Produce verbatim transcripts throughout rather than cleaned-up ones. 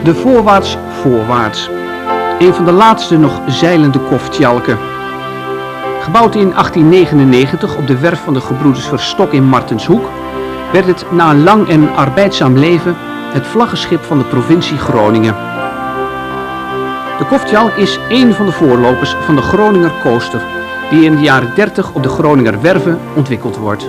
De Voorwaarts Voorwaarts. Een van de laatste nog zeilende koftjalken. Gebouwd in achttien negenennegentig op de werf van de gebroeders Verstok in Martenshoek, werd het na een lang en arbeidzaam leven het vlaggenschip van de provincie Groningen. De koftjalk is één van de voorlopers van de Groninger coaster, die in de jaren dertig op de Groninger werven ontwikkeld wordt.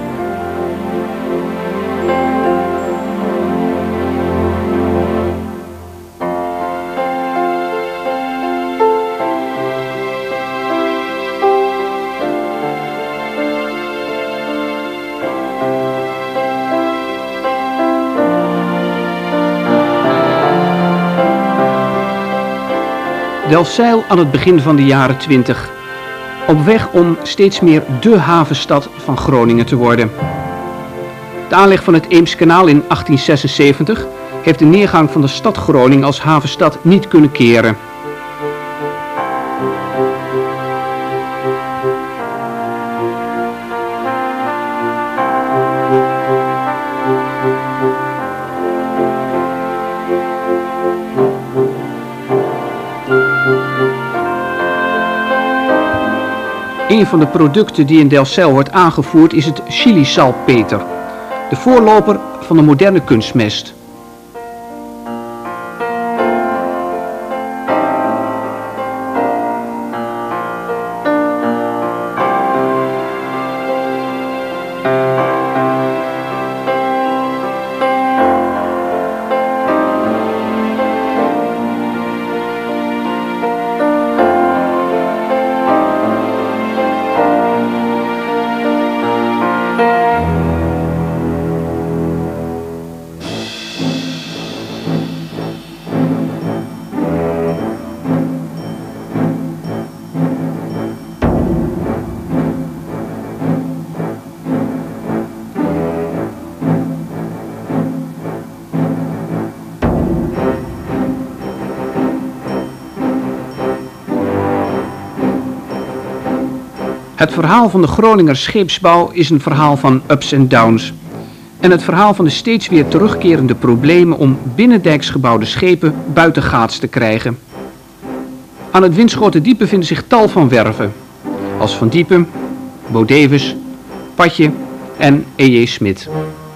Delfzijl aan het begin van de jaren twintig. Op weg om steeds meer dé havenstad van Groningen te worden. De aanleg van het Eemskanaal in achttien zesenzeventig heeft de neergang van de stad Groningen als havenstad niet kunnen keren. Een van de producten die in Delfzijl wordt aangevoerd is het chilisalpeter, de voorloper van de moderne kunstmest. Het verhaal van de Groninger scheepsbouw is een verhaal van ups en downs. En het verhaal van de steeds weer terugkerende problemen om binnendijks gebouwde schepen buitengaats te krijgen. Aan het Winschoterdiep bevinden zich tal van werven, als Van Diepen, Bodevus, Patje en E J Smit.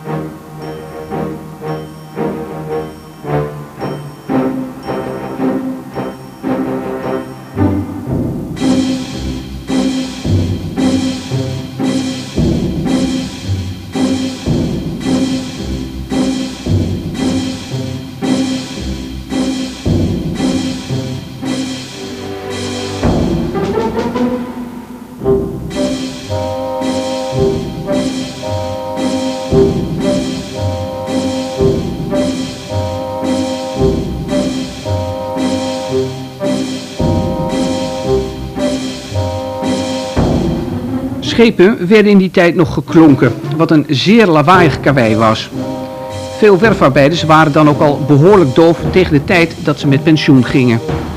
Schepen werden in die tijd nog geklonken, wat een zeer lawaaiig karwei was. Veel werfarbeiders waren dan ook al behoorlijk doof tegen de tijd dat ze met pensioen gingen.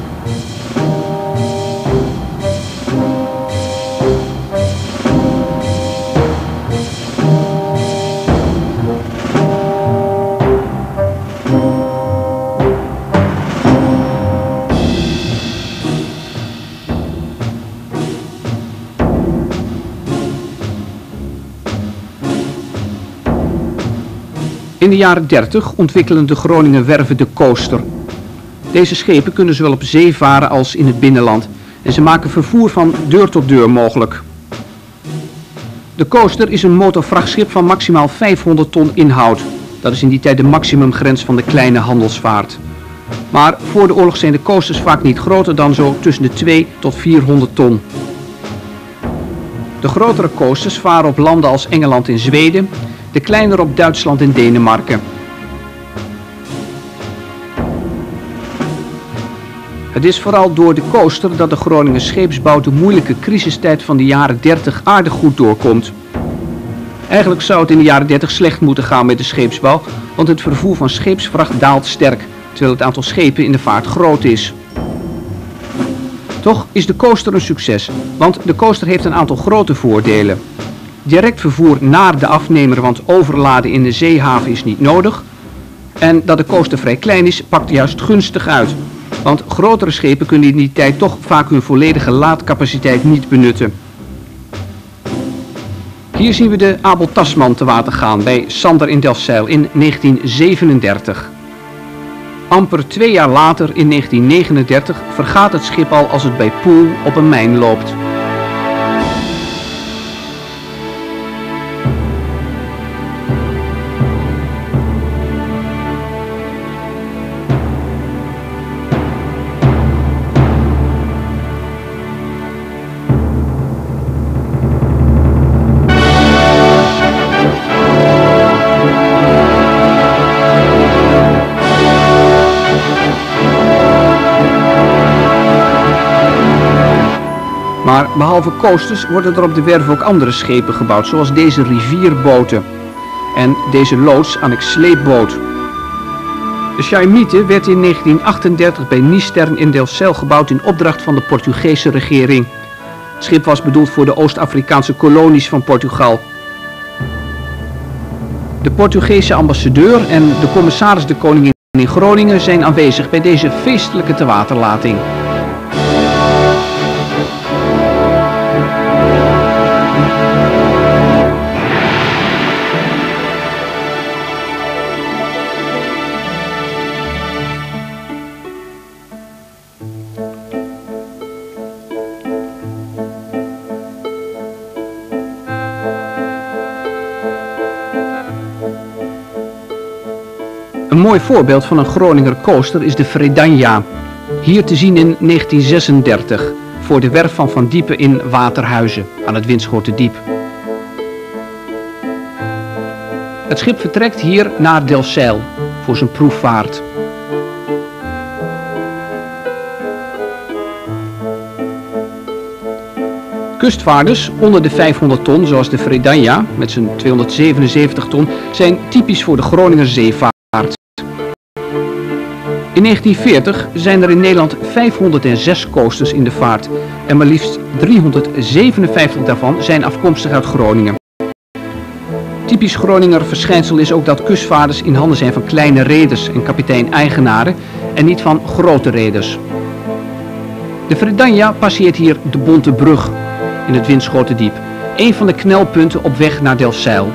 In de jaren dertig ontwikkelen de Groninger werven de coaster. Deze schepen kunnen zowel op zee varen als in het binnenland en ze maken vervoer van deur tot deur mogelijk. De coaster is een motorvrachtschip van maximaal vijfhonderd ton inhoud. Dat is in die tijd de maximumgrens van de kleine handelsvaart. Maar voor de oorlog zijn de coasters vaak niet groter dan zo tussen de twee tot vierhonderd ton. De grotere coasters varen op landen als Engeland en Zweden, de kleinere op Duitsland en Denemarken. Het is vooral door de coaster dat de Groninger scheepsbouw de moeilijke crisistijd van de jaren dertig aardig goed doorkomt. Eigenlijk zou het in de jaren dertig slecht moeten gaan met de scheepsbouw, want het vervoer van scheepsvracht daalt sterk, terwijl het aantal schepen in de vaart groot is. Toch is de coaster een succes, want de coaster heeft een aantal grote voordelen. Direct vervoer naar de afnemer, want overladen in de zeehaven is niet nodig. En dat de coaster vrij klein is, pakt juist gunstig uit. Want grotere schepen kunnen in die tijd toch vaak hun volledige laadcapaciteit niet benutten. Hier zien we de Abel Tasman te water gaan bij Sander in Delfzijl in negentien zevenendertig. Amper twee jaar later, in negentien negenendertig, vergaat het schip al als het bij Poel op een mijn loopt. Maar behalve coasters worden er op de werf ook andere schepen gebouwd, zoals deze rivierboten en deze loods annex sleepboot. De Chayamite werd in negentien achtendertig bij Nistern in Delfzijl gebouwd in opdracht van de Portugese regering. Het schip was bedoeld voor de Oost-Afrikaanse kolonies van Portugal. De Portugese ambassadeur en de commissaris de Koningin in Groningen zijn aanwezig bij deze feestelijke tewaterlating. Een mooi voorbeeld van een Groninger coaster is de Fredanja, hier te zien in negentien zesendertig, voor de werf van Van Diepen in Waterhuizen, aan het Winschoterdiep. Het schip vertrekt hier naar Delfzijl, voor zijn proefvaart. Kustvaarders onder de vijfhonderd ton, zoals de Fredanja met zijn tweehonderdzevenenzeventig ton, zijn typisch voor de Groninger zeevaart. In negentien veertig zijn er in Nederland vijfhonderdzes coasters in de vaart en maar liefst driehonderdzevenenvijftig daarvan zijn afkomstig uit Groningen. Typisch Groninger verschijnsel is ook dat kustvaarders in handen zijn van kleine reders en kapitein-eigenaren en niet van grote reders. De Fredanja passeert hier de Bonte Brug in het Winschoterdiep, een van de knelpunten op weg naar Delfzijl.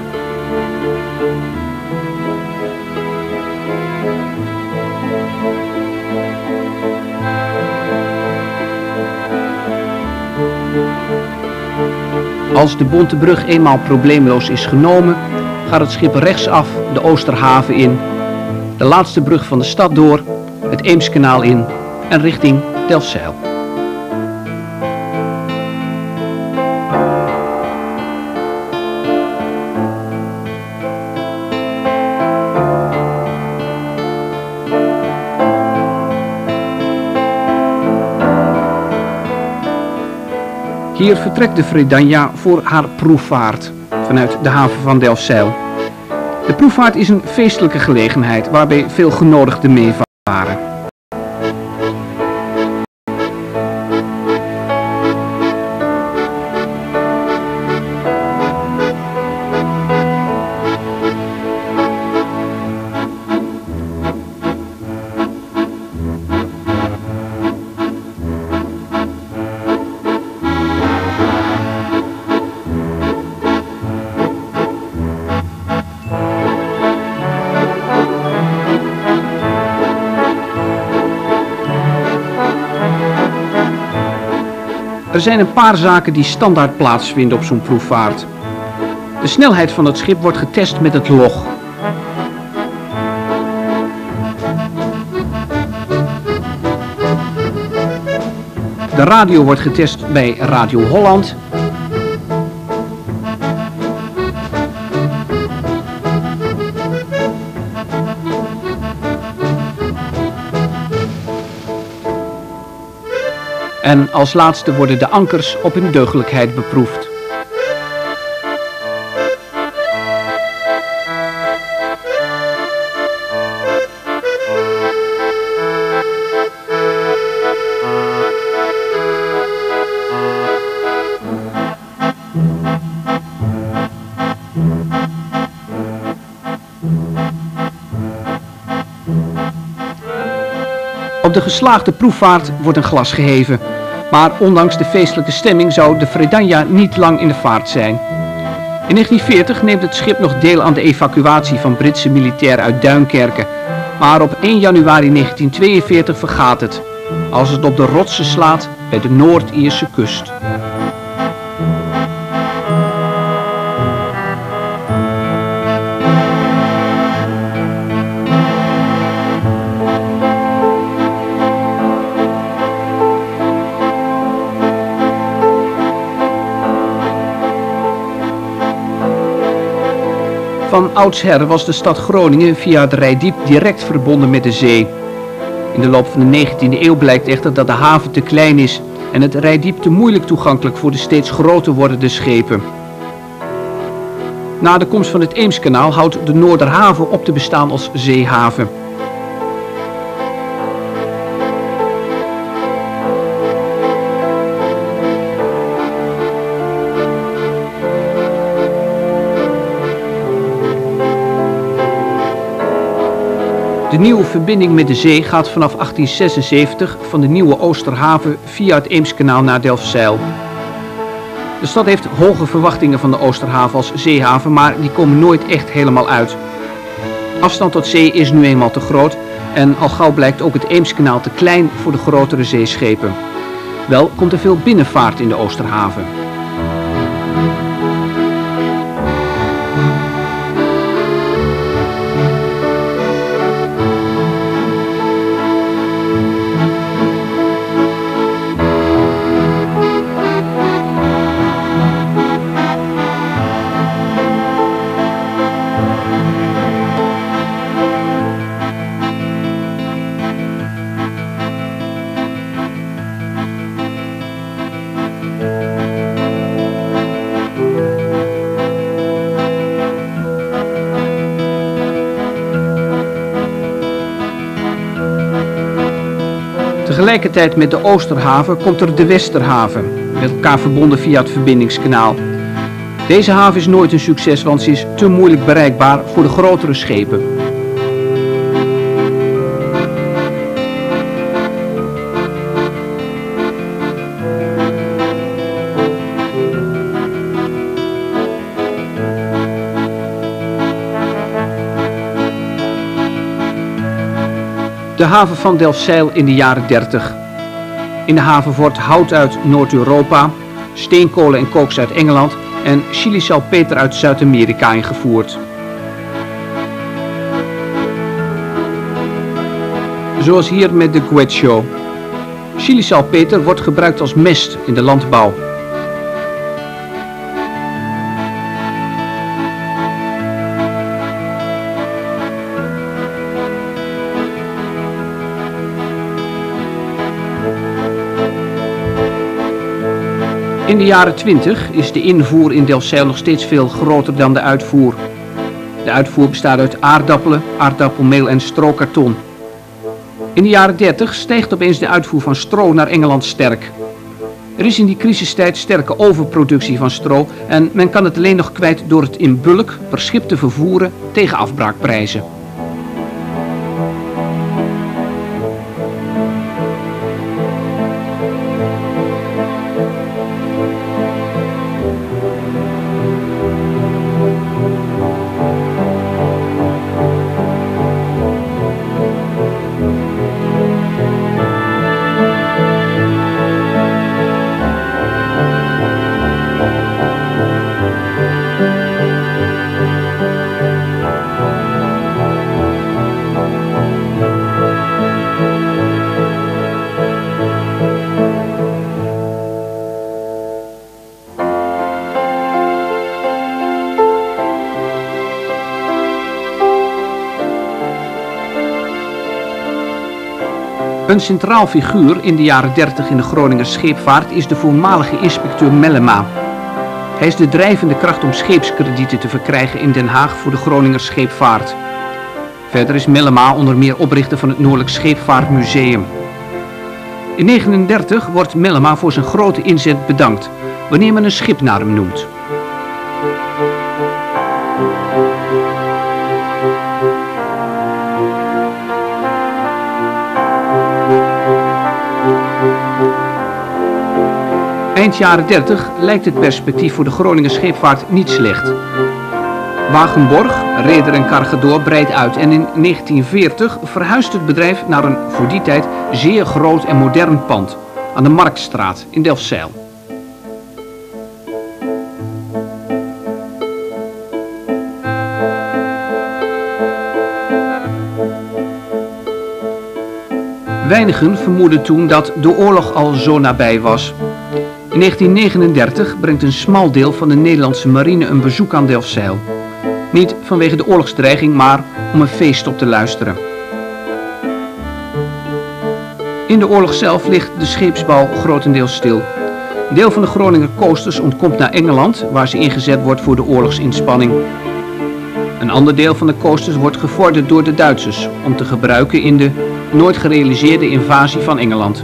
Als de Bonte Brug eenmaal probleemloos is genomen, gaat het schip rechtsaf de Oosterhaven in, de laatste brug van de stad door, het Eemskanaal in en richting Delfzijl. Hier vertrekt de Fredanja voor haar proefvaart vanuit de haven van Delfzijl. De proefvaart is een feestelijke gelegenheid waarbij veel genodigden meevaren. Er zijn een paar zaken die standaard plaatsvinden op zo'n proefvaart. De snelheid van het schip wordt getest met het log. De radio wordt getest bij Radio Holland. En als laatste worden de ankers op hun deugdelijkheid beproefd. de geslaagde proefvaart wordt een glas geheven. Maar ondanks de feestelijke stemming zou de Fredanja niet lang in de vaart zijn. In negentien veertig neemt het schip nog deel aan de evacuatie van Britse militairen uit Duinkerke. Maar op één januari negentien tweeënveertig vergaat het, als het op de rotsen slaat bij de Noord-Ierse kust. Van oudsher was de stad Groningen via het Reitdiep direct verbonden met de zee. In de loop van de negentiende eeuw blijkt echter dat de haven te klein is en het Reitdiep te moeilijk toegankelijk voor de steeds groter wordende schepen. Na de komst van het Eemskanaal houdt de Noorderhaven op te bestaan als zeehaven. De nieuwe verbinding met de zee gaat vanaf achttien zesenzeventig van de nieuwe Oosterhaven via het Eemskanaal naar Delfzijl. De stad heeft hoge verwachtingen van de Oosterhaven als zeehaven, maar die komen nooit echt helemaal uit. Afstand tot zee is nu eenmaal te groot en al gauw blijkt ook het Eemskanaal te klein voor de grotere zeeschepen. Wel komt er veel binnenvaart in de Oosterhaven. Tegelijkertijd met de Oosterhaven komt er de Westerhaven, met elkaar verbonden via het verbindingskanaal. Deze haven is nooit een succes, want ze is te moeilijk bereikbaar voor de grotere schepen. De haven van Delfzijl in de jaren dertig. In de haven wordt hout uit Noord-Europa, steenkolen en kooks uit Engeland en chilisalpeter uit Zuid-Amerika ingevoerd. Zoals hier met de Guecho. Chilisalpeter wordt gebruikt als mest in de landbouw. In de jaren twintig is de invoer in Delfzijl nog steeds veel groter dan de uitvoer. De uitvoer bestaat uit aardappelen, aardappelmeel en strokarton. In de jaren dertig stijgt opeens de uitvoer van stro naar Engeland sterk. Er is in die crisistijd sterke overproductie van stro en men kan het alleen nog kwijt door het in bulk per schip te vervoeren tegen afbraakprijzen. Een centraal figuur in de jaren dertig in de Groninger scheepvaart is de voormalige inspecteur Mellema. Hij is de drijvende kracht om scheepskredieten te verkrijgen in Den Haag voor de Groninger scheepvaart. Verder is Mellema onder meer oprichter van het Noordelijk Scheepvaartmuseum. In negentien negenendertig wordt Mellema voor zijn grote inzet bedankt, wanneer men een schip naar hem noemt. Thank you. Eind jaren dertig lijkt het perspectief voor de Groninger scheepvaart niet slecht. Wagenborg, reder en cargador, breidt uit en in negentien veertig verhuist het bedrijf naar een voor die tijd zeer groot en modern pand aan de Marktstraat in Delfzijl. Weinigen vermoedden toen dat de oorlog al zo nabij was. In negentien negenendertig brengt een smal deel van de Nederlandse marine een bezoek aan Delfzijl. Niet vanwege de oorlogsdreiging, maar om een feest op te luisteren. In de oorlog zelf ligt de scheepsbouw grotendeels stil. Een deel van de Groninger coasters ontkomt naar Engeland, waar ze ingezet wordt voor de oorlogsinspanning. Een ander deel van de coasters wordt gevorderd door de Duitsers om te gebruiken in de nooit gerealiseerde invasie van Engeland.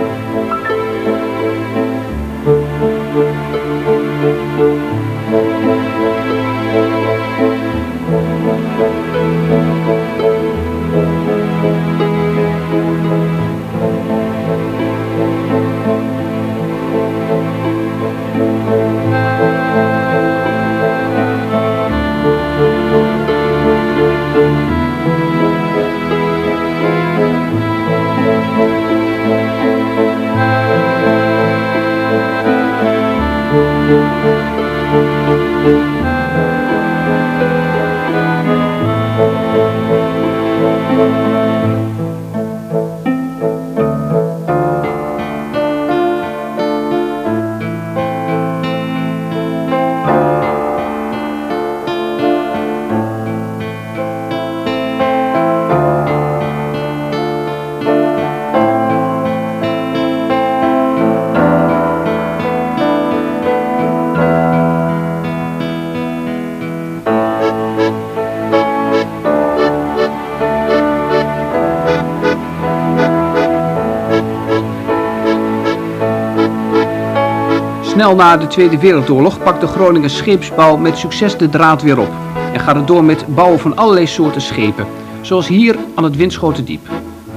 Snel na de Tweede Wereldoorlog pakt de Groninger scheepsbouw met succes de draad weer op en gaat het door met bouwen van allerlei soorten schepen, zoals hier aan het Winschoterdiep.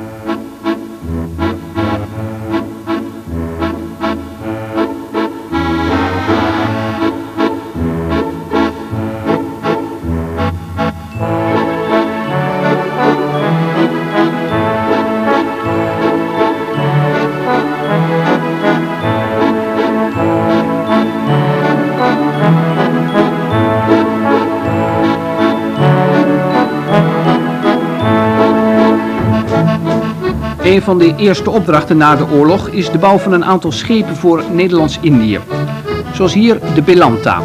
Een van de eerste opdrachten na de oorlog is de bouw van een aantal schepen voor Nederlands-Indië, zoals hier de Belanta.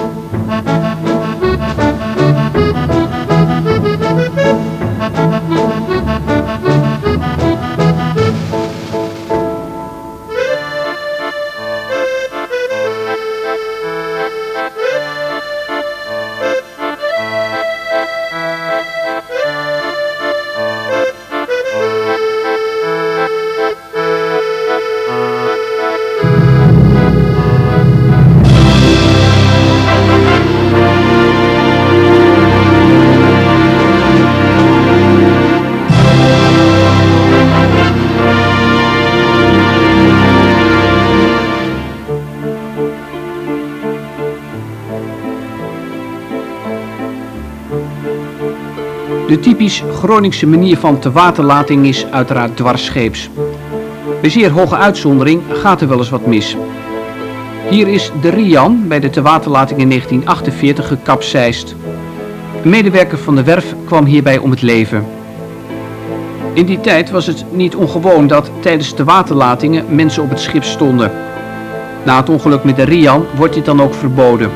De typisch Groningse manier van tewaterlating is uiteraard dwarsscheeps. Bij zeer hoge uitzondering gaat er wel eens wat mis. Hier is de Rian bij de tewaterlating in negentien achtenveertig gekapseist. Een medewerker van de werf kwam hierbij om het leven. In die tijd was het niet ongewoon dat tijdens tewaterlatingen mensen op het schip stonden. Na het ongeluk met de Rian wordt dit dan ook verboden.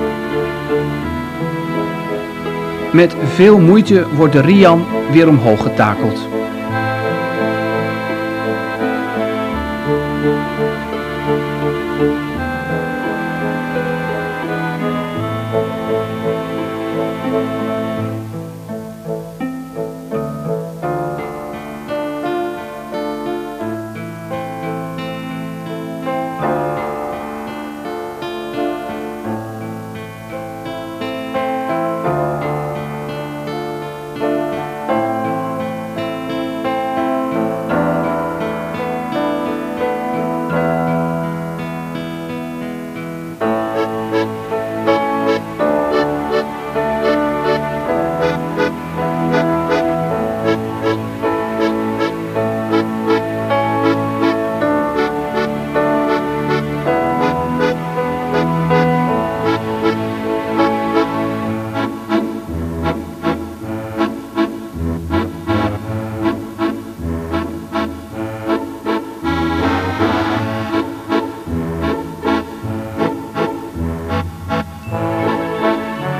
Met veel moeite wordt de Rian weer omhoog getakeld.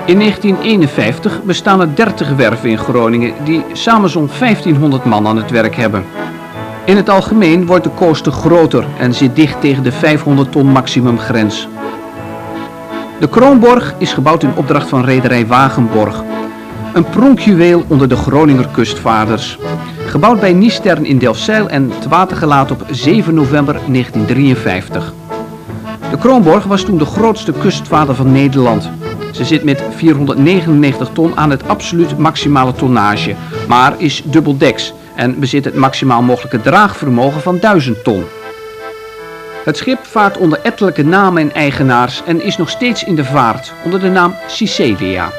In negentien eenenvijftig bestaan er dertig werven in Groningen die samen zo'n vijftienhonderd man aan het werk hebben. In het algemeen wordt de coaster groter en zit dicht tegen de vijfhonderd ton maximumgrens. De Kroonborg is gebouwd in opdracht van rederij Wagenborg. Een pronkjuweel onder de Groninger kustvaarders. Gebouwd bij Niestern in Delfzijl en te water gelaten op zeven november negentien drieënvijftig. De Kroonborg was toen de grootste kustvaarder van Nederland. Ze zit met vierhonderdnegenennegentig ton aan het absoluut maximale tonnage, maar is dubbeldeks en bezit het maximaal mogelijke draagvermogen van duizend ton. Het schip vaart onder ettelijke namen en eigenaars en is nog steeds in de vaart onder de naam Sisselia.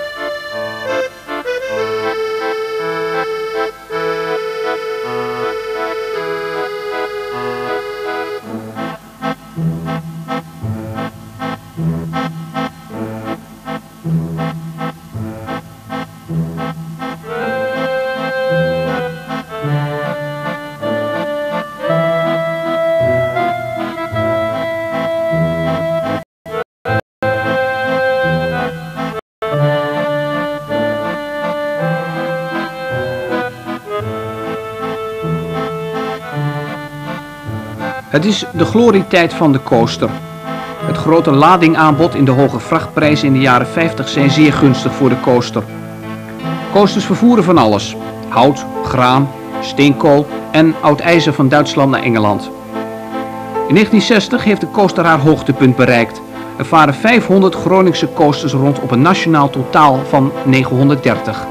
Het is de glorietijd van de coaster. Het grote ladingaanbod in de hoge vrachtprijzen in de jaren vijftig zijn zeer gunstig voor de coaster. Coasters vervoeren van alles: hout, graan, steenkool en oud ijzer van Duitsland naar Engeland. In negentien zestig heeft de coaster haar hoogtepunt bereikt. Er varen vijfhonderd Groningse coasters rond op een nationaal totaal van negenhonderddertig.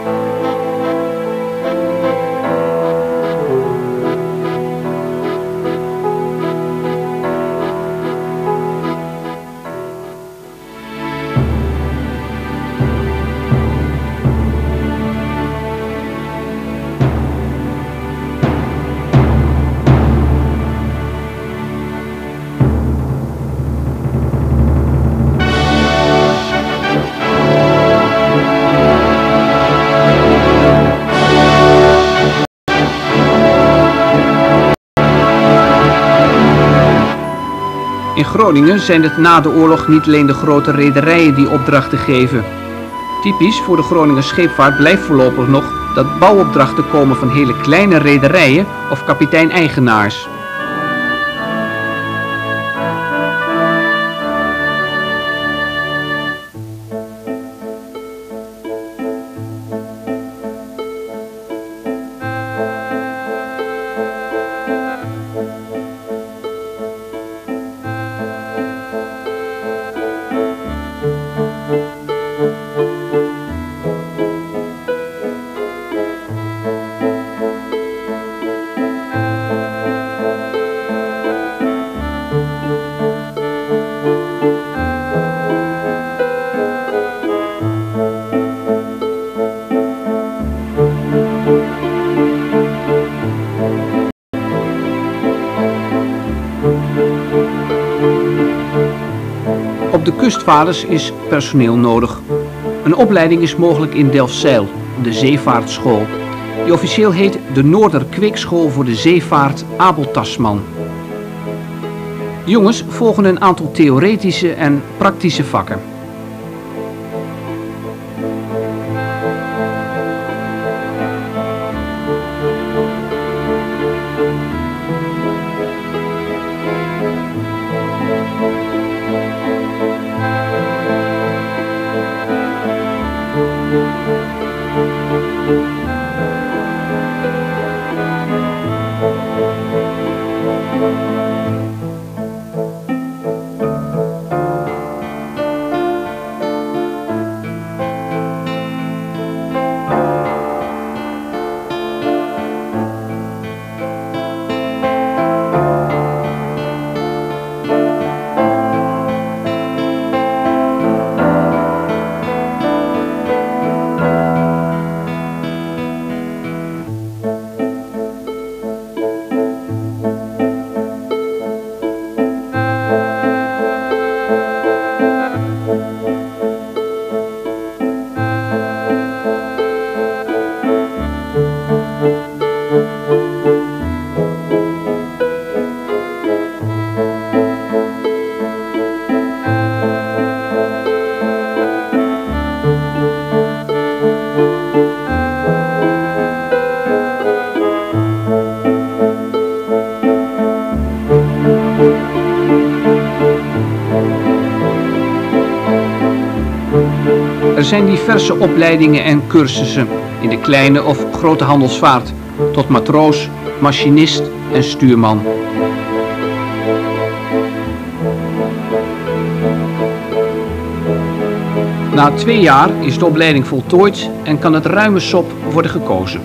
In Groningen zijn het na de oorlog niet alleen de grote rederijen die opdrachten geven. Typisch voor de Groninger scheepvaart blijft voorlopig nog dat bouwopdrachten komen van hele kleine rederijen of kapitein-eigenaars. Op de kustvaarders is personeel nodig. Een opleiding is mogelijk in Delfzijl, de zeevaartschool. Die officieel heet de Noorder Kweekschool voor de zeevaart Abel Tasman. De jongens volgen een aantal theoretische en praktische vakken. Er zijn diverse opleidingen en cursussen in de kleine of grote handelsvaart, tot matroos, machinist en stuurman. Na twee jaar is de opleiding voltooid en kan het ruime sop worden gekozen.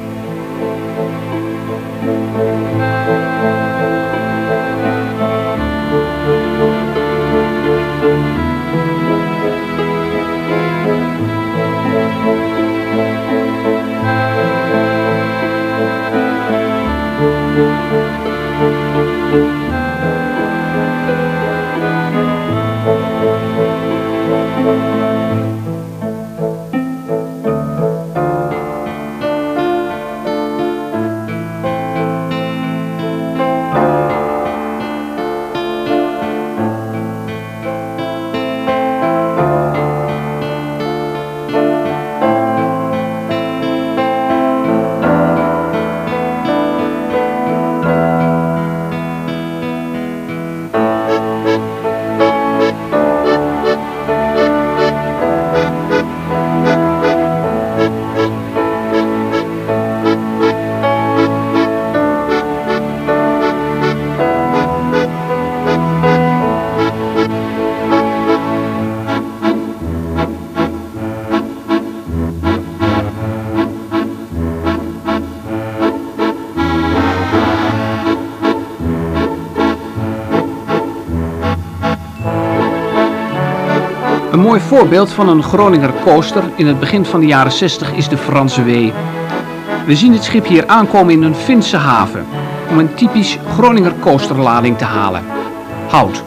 Een mooi voorbeeld van een Groninger coaster in het begin van de jaren zestig is de Franse Wee. We zien het schip hier aankomen in een Finse haven om een typisch Groninger coasterlading te halen: hout.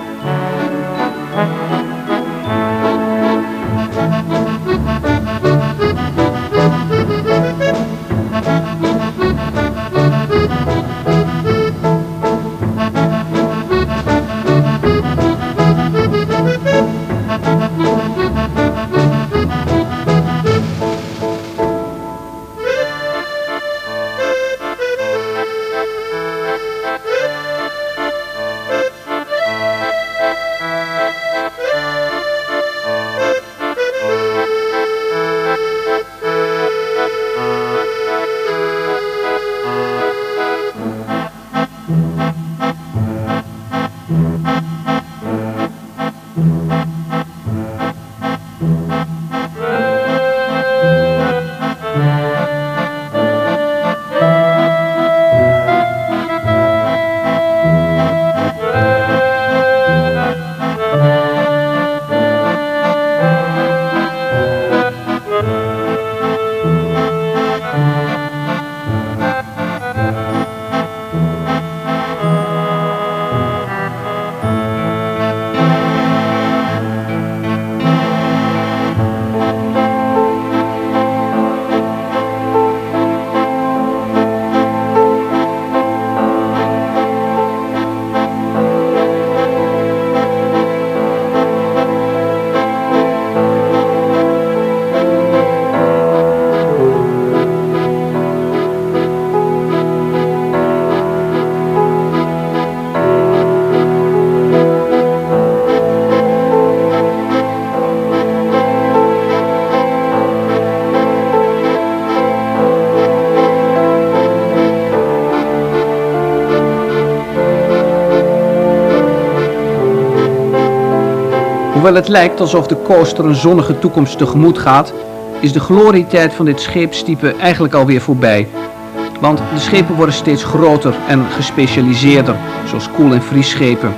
Hoewel het lijkt alsof de coaster een zonnige toekomst tegemoet gaat, is de glorietijd van dit scheepstype eigenlijk alweer voorbij. Want de schepen worden steeds groter en gespecialiseerder, zoals koel- en vriesschepen.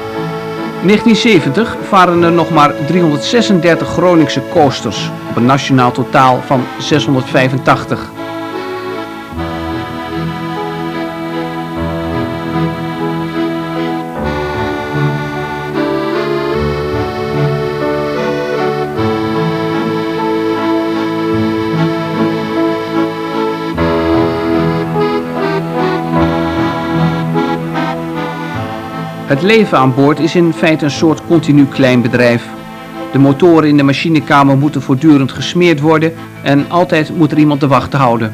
In negentien zeventig varen er nog maar driehonderdzesendertig Groningse coasters op een nationaal totaal van zeshonderdvijfentachtig. Het leven aan boord is in feite een soort continu klein bedrijf. De motoren in de machinekamer moeten voortdurend gesmeerd worden en altijd moet er iemand de wacht houden.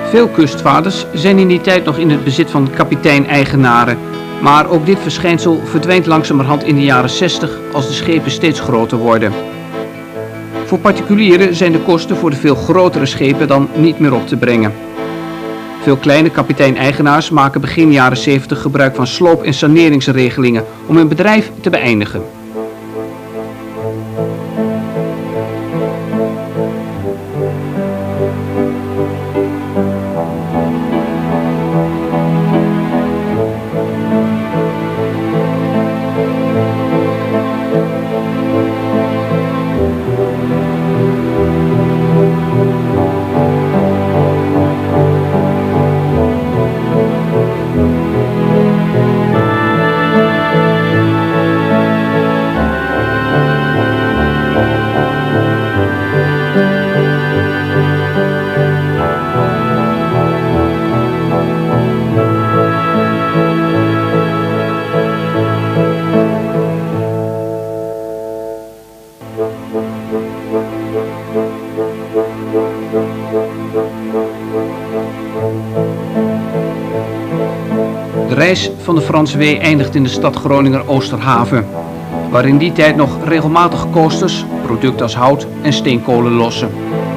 Veel kustvaarders zijn in die tijd nog in het bezit van kapitein-eigenaren, maar ook dit verschijnsel verdwijnt langzamerhand in de jaren zestig als de schepen steeds groter worden. Voor particulieren zijn de kosten voor de veel grotere schepen dan niet meer op te brengen. Veel kleine kapitein-eigenaars maken begin jaren zeventig gebruik van sloop- en saneringsregelingen om hun bedrijf te beëindigen. De reis van de Frans W. eindigt in de stad Groninger-Oosterhaven, waar in die tijd nog regelmatig coasters, producten als hout en steenkolen lossen.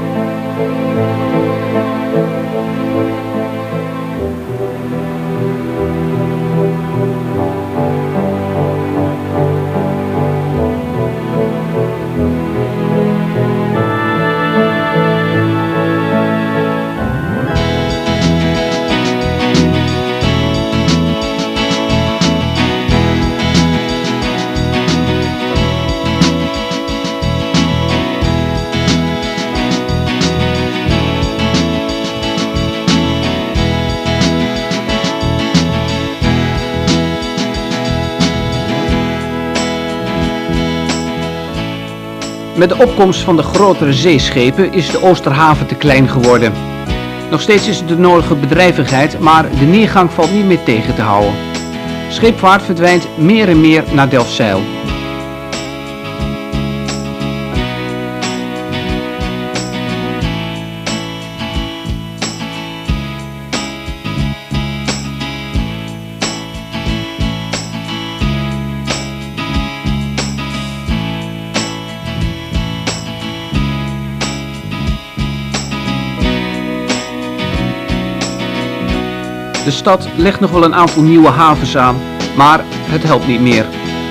Met de opkomst van de grotere zeeschepen is de Oosterhaven te klein geworden. Nog steeds is er de nodige bedrijvigheid, maar de neergang valt niet meer tegen te houden. Scheepvaart verdwijnt meer en meer naar Delfzijl. De stad legt nog wel een aantal nieuwe havens aan, maar het helpt niet meer.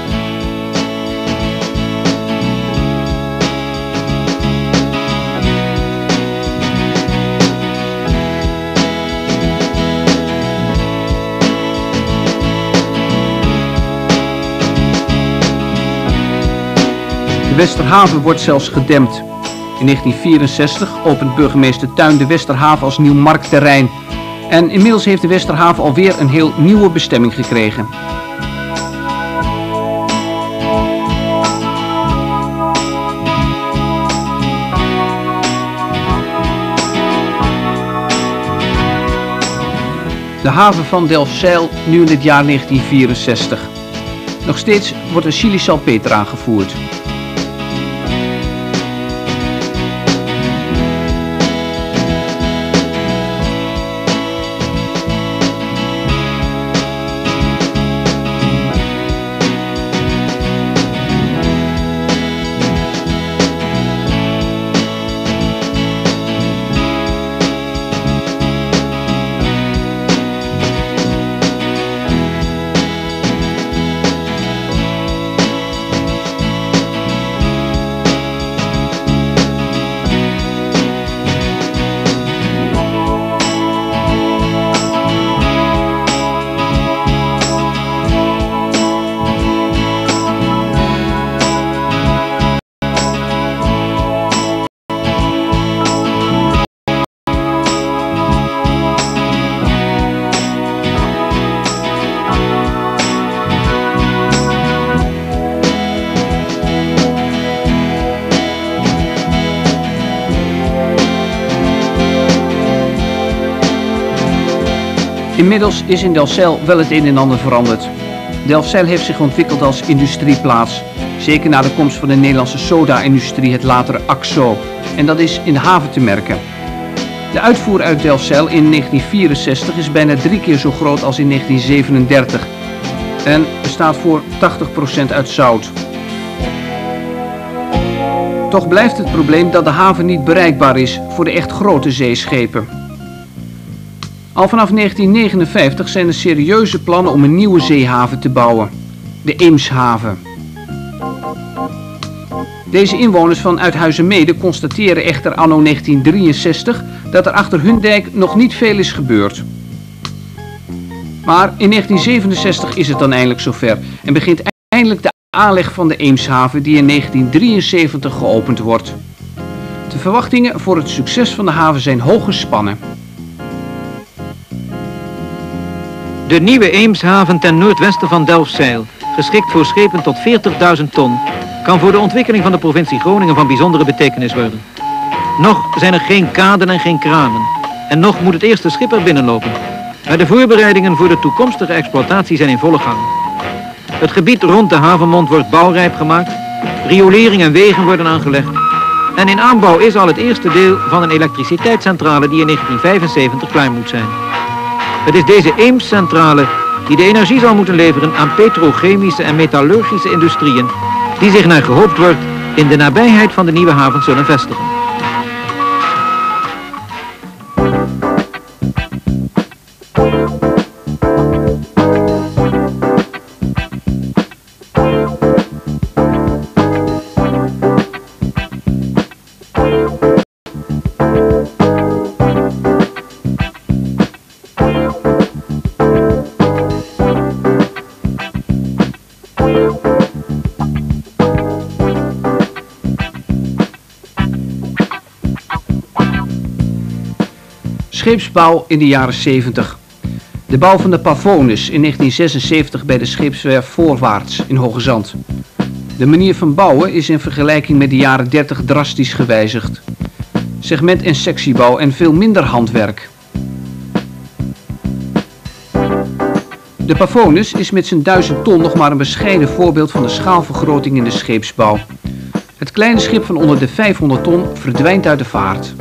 De Westerhaven wordt zelfs gedempt. In negentien vierenzestig opent burgemeester Tuin de Westerhaven als nieuw marktterrein. En inmiddels heeft de Westerhaven alweer een heel nieuwe bestemming gekregen. De haven van Delfzijl nu in het jaar negentien vierenzestig. Nog steeds wordt er chili-salpeter aangevoerd. Inmiddels is in Delfzijl wel het een en ander veranderd. Delfzijl heeft zich ontwikkeld als industrieplaats, zeker na de komst van de Nederlandse soda-industrie, het latere A X O, en dat is in de haven te merken. De uitvoer uit Delfzijl in negentien vierenzestig is bijna drie keer zo groot als in negentien zevenendertig en bestaat voor tachtig procent uit zout. Toch blijft het probleem dat de haven niet bereikbaar is voor de echt grote zeeschepen. Al vanaf negentien negenenvijftig zijn er serieuze plannen om een nieuwe zeehaven te bouwen, de Eemshaven. Deze inwoners van Uithuizermeeden constateren echter anno negentien drieënzestig dat er achter hun dijk nog niet veel is gebeurd. Maar in negentien zevenenzestig is het dan eindelijk zover en begint eindelijk de aanleg van de Eemshaven die in negentien drieënzeventig geopend wordt. De verwachtingen voor het succes van de haven zijn hoog gespannen. De nieuwe Eemshaven ten noordwesten van Delfzijl, geschikt voor schepen tot veertigduizend ton, kan voor de ontwikkeling van de provincie Groningen van bijzondere betekenis worden. Nog zijn er geen kaden en geen kranen. En nog moet het eerste schip er binnenlopen. Maar de voorbereidingen voor de toekomstige exploitatie zijn in volle gang. Het gebied rond de havenmond wordt bouwrijp gemaakt. Riolering en wegen worden aangelegd. En in aanbouw is al het eerste deel van een elektriciteitscentrale die in negentien vijfenzeventig klaar moet zijn. Het is deze Eemscentrale die de energie zal moeten leveren aan petrochemische en metallurgische industrieën die zich naar gehoopt wordt in de nabijheid van de nieuwe haven zullen vestigen. Scheepsbouw in de jaren zeventig. De bouw van de Pavonis in negentien zesenzeventig bij de scheepswerf Voorwaarts in Hoogezand. De manier van bouwen is in vergelijking met de jaren dertig drastisch gewijzigd. Segment- en sectiebouw en veel minder handwerk. De Pavonis is met zijn duizend ton nog maar een bescheiden voorbeeld van de schaalvergroting in de scheepsbouw. Het kleine schip van onder de vijfhonderd ton verdwijnt uit de vaart.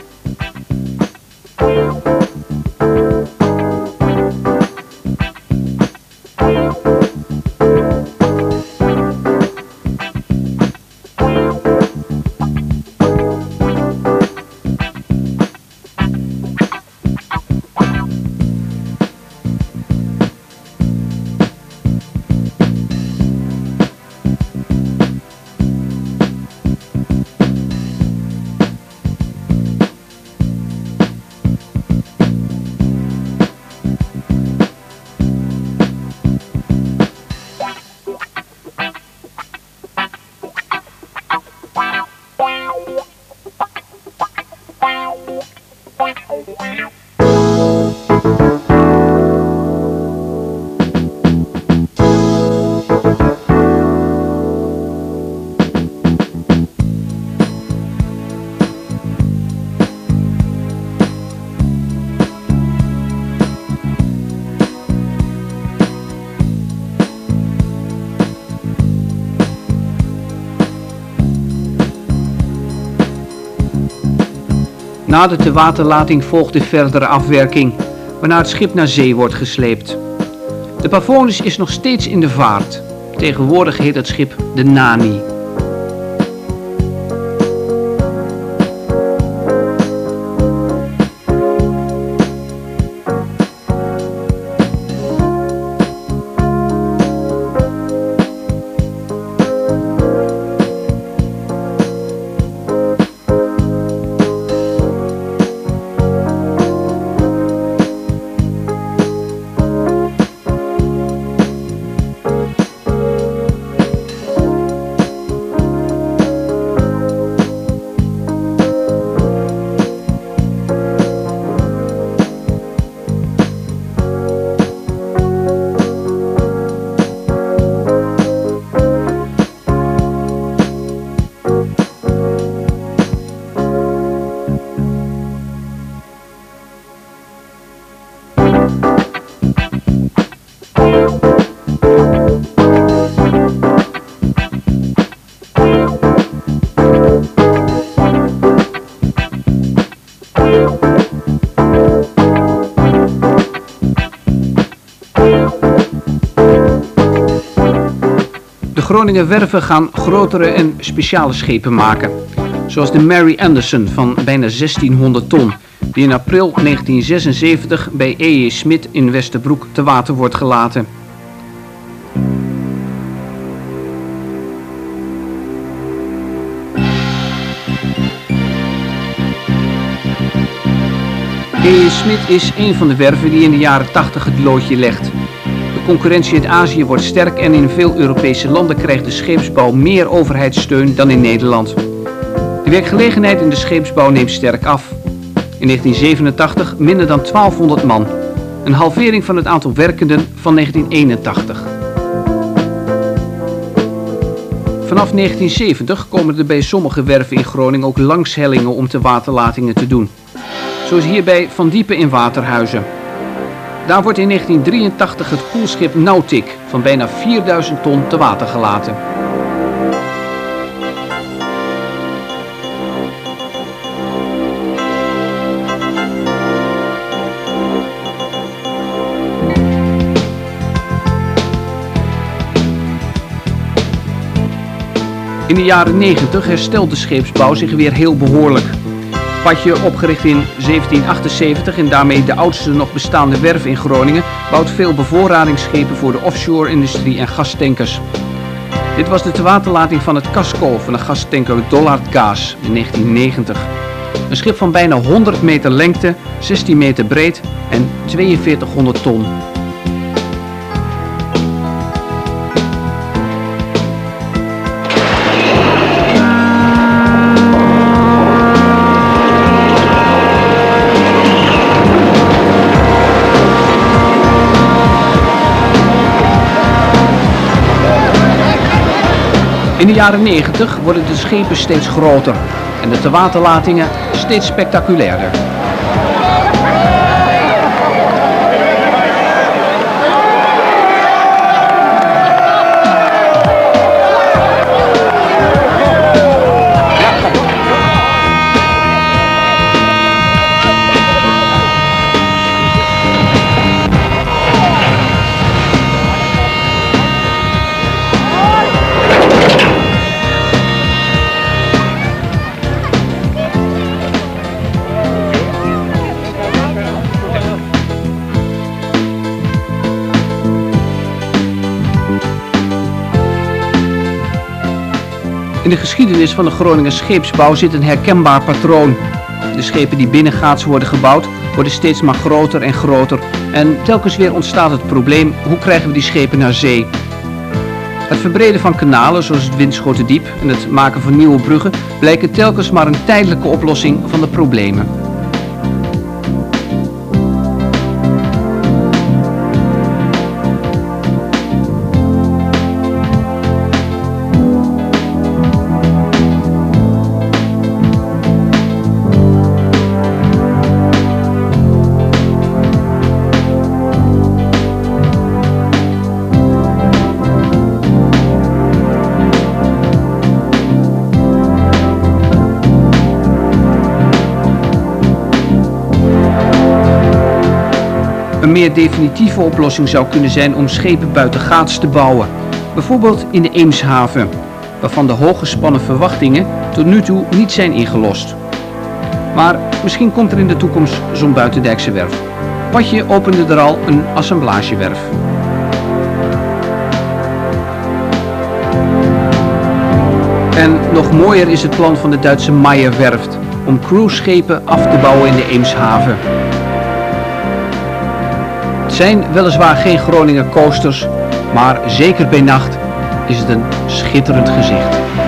Na de tewaterlating volgt de verdere afwerking, waarna het schip naar zee wordt gesleept. De Pavonis is nog steeds in de vaart. Tegenwoordig heet het schip de Nani. Groninger werven gaan grotere en speciale schepen maken. Zoals de Mary Anderson van bijna zestienhonderd ton, die in april negentien zesenzeventig bij E J Smit in Westerbroek te water wordt gelaten. E J Smit is een van de werven die in de jaren tachtig het loodje legt. De concurrentie uit Azië wordt sterk en in veel Europese landen krijgt de scheepsbouw meer overheidssteun dan in Nederland. De werkgelegenheid in de scheepsbouw neemt sterk af. In negentien zevenentachtig minder dan twaalfhonderd man, een halvering van het aantal werkenden van negentien eenentachtig. Vanaf negentien zeventig komen er bij sommige werven in Groningen ook langshellingen om te waterlatingen te doen. Zoals hier bij Van Diepen in Waterhuizen. Daar wordt in negentien drieëntachtig het koelschip Nautic van bijna vierduizend ton te water gelaten. In de jaren negentig herstelt de scheepsbouw zich weer heel behoorlijk. Patje, opgericht in zeventien achtenzeventig en daarmee de oudste nog bestaande werf in Groningen, bouwt veel bevoorradingsschepen voor de offshore-industrie en gastankers. Dit was de tewaterlating van het Casco van de gastanker Dollard Gas in negentien negentig. Een schip van bijna honderd meter lengte, zestien meter breed en tweeënveertighonderd ton. In de jaren negentig worden de schepen steeds groter en de tewaterlatingen steeds spectaculairder. In de geschiedenis van de Groninger scheepsbouw zit een herkenbaar patroon. De schepen die binnengaats worden gebouwd, worden steeds maar groter en groter. En telkens weer ontstaat het probleem, hoe krijgen we die schepen naar zee? Het verbreden van kanalen zoals het Winschoterdiep en het maken van nieuwe bruggen blijken telkens maar een tijdelijke oplossing van de problemen. Een meer definitieve oplossing zou kunnen zijn om schepen buitengaats te bouwen. Bijvoorbeeld in de Eemshaven, waarvan de hooggespannen verwachtingen tot nu toe niet zijn ingelost. Maar misschien komt er in de toekomst zo'n buitendijkse werf. Patje opende er al een assemblagewerf. En nog mooier is het plan van de Duitse Meyer Werft om cruiseschepen af te bouwen in de Eemshaven. Het zijn weliswaar geen Groninger coasters, maar zeker bij nacht is het een schitterend gezicht.